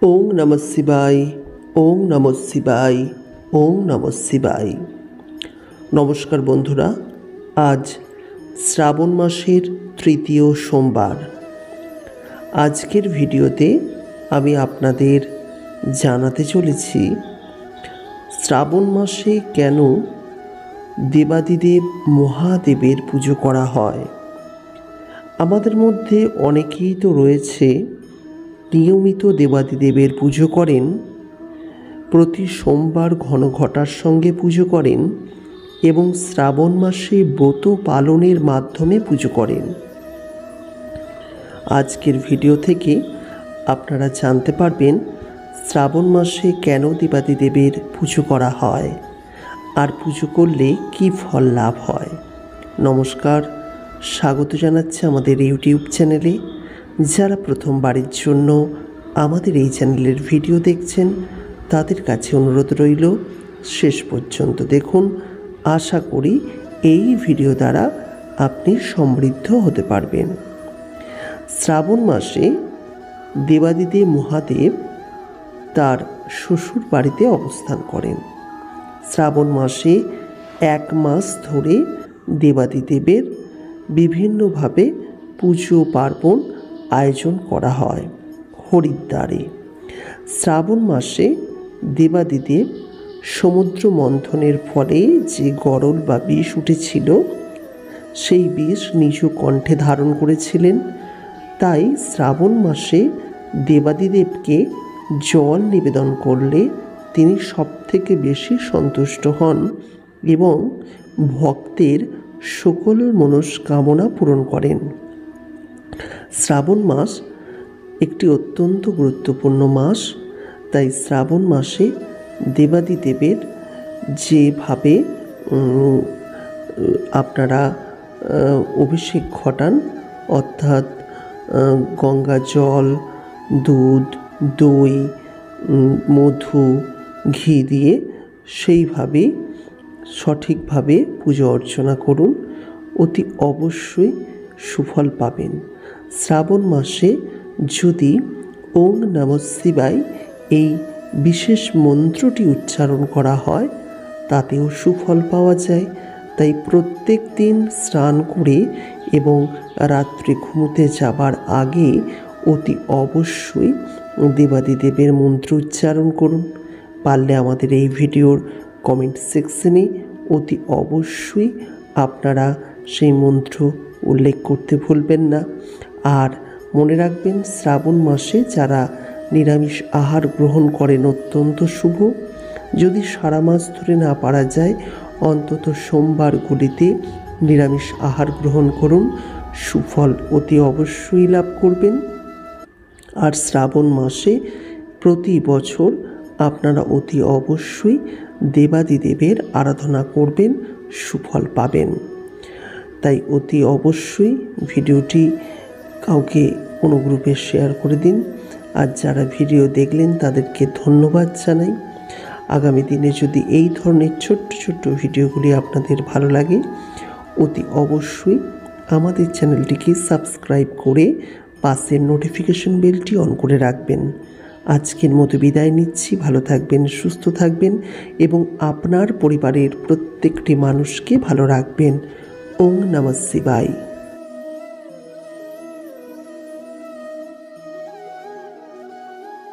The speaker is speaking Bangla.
ওং নমঃ শিবায়, ওং নমঃ শিবায়, ওং নমঃ শিবায়। নমস্কার বন্ধুরা, আজ শ্রাবণ মাসের তৃতীয় সোমবার। আজকের ভিডিওতে আমি আপনাদের জানাতে চলেছি শ্রাবণ মাসে কেন দেবাদিদেব মহাদেবের পুজো করা হয়। আমাদের মধ্যে অনেকেই তো রয়েছে নিয়মিত দেবাদিদেবের পুজো করেন, প্রতি সোমবার ঘন ঘটার সঙ্গে পুজো করেন এবং শ্রাবণ মাসে ব্রত পালনের মাধ্যমে পুজো করেন। আজকের ভিডিও থেকে আপনারা জানতে পারবেন শ্রাবণ মাসে কেন দেবাদিদেবের পুজো করা হয় আর পুজো করলে কী ফল লাভ হয়। নমস্কার, স্বাগত জানাচ্ছি আমাদের ইউটিউব চ্যানেলে। যারা প্রথমবারের জন্য আমাদের এই চ্যানেলের ভিডিও দেখছেন তাদের কাছে অনুরোধ রইল শেষ পর্যন্ত দেখুন। আশা করি এই ভিডিও দ্বারা আপনি সমৃদ্ধ হতে পারবেন। শ্রাবণ মাসে দেবাদিদেব মহাদেব তার শ্বশুর বাড়িতে অবস্থান করেন। শ্রাবণ মাসে 1 মাস ধরে দেবাদিদেবের বিভিন্নভাবে পুজো পার্বণ আয়োজন করা হয় হরিদ্বারে। শ্রাবণ মাসে দেবাদিদেব সমুদ্র মন্থনের ফলে যে গরল বা বিষ উঠেছিল সেই বিষ নিজ কণ্ঠে ধারণ করেছিলেন। তাই শ্রাবণ মাসে দেবাদিদেবকে জল নিবেদন করলে তিনি সবথেকে বেশি সন্তুষ্ট হন এবং ভক্তের সকল মনস্কামনা পূরণ করেন। শ্রাবণ মাস একটি অত্যন্ত গুরুত্বপূর্ণ মাস, তাই শ্রাবণ মাসে দেবাদিদেবের যেভাবে আপনারা অভিষেক ঘটান, অর্থাৎ গঙ্গা জল, দুধ, দই, মধু, ঘি দিয়ে সেইভাবে সঠিকভাবে পুজো অর্চনা করুন, অতি অবশ্যই সুফল পাবেন। শ্রাবণ মাসে যদি ওং নমঃ শিবায় এই বিশেষ মন্ত্রটি উচ্চারণ করা হয় তাতেও সুফল পাওয়া যায়। তাই প্রত্যেক দিন স্নান করে এবং রাত্রে ঘুমোতে যাবার আগে অতি অবশ্যই দেবাদিদেবের মন্ত্র উচ্চারণ করুন। পারলে আমাদের এই ভিডিওর কমেন্ট সেকশনে অতি অবশ্যই আপনারা সেই মন্ত্র উল্লেখ করতে ভুলবেন না। আর মনে রাখবেন, শ্রাবণ মাসে যারা নিরামিষ আহার গ্রহণ করেন অত্যন্ত শুভ। যদি সারা মাস ধরে না পারা যায়, অন্তত সোমবারগুলিতে নিরামিষ আহার গ্রহণ করুন, সুফল অতি অবশ্যই লাভ করবেন। আর শ্রাবণ মাসে প্রতি বছর আপনারা অতি অবশ্যই দেবাদিদেবের আরাধনা করবেন, সুফল পাবেন। তাই অতি অবশ্যই ভিডিওটি কাউকে কোনো গ্রুপে শেয়ার করে দিন। আর যারা ভিডিও দেখলেন তাদেরকে ধন্যবাদ জানাই। আগামী দিনে যদি এই ধরনের ছোট্ট ছোট্ট ভিডিওগুলি আপনাদের ভালো লাগে, অতি অবশ্যই আমাদের চ্যানেলটিকে সাবস্ক্রাইব করে পাশের নোটিফিকেশন বেলটি অন করে রাখবেন। আজকের মতো বিদায় নিচ্ছি। ভালো থাকবেন, সুস্থ থাকবেন এবং আপনার পরিবারের প্রত্যেকটি মানুষকে ভালো রাখবেন। ওং নমঃ শিবায়।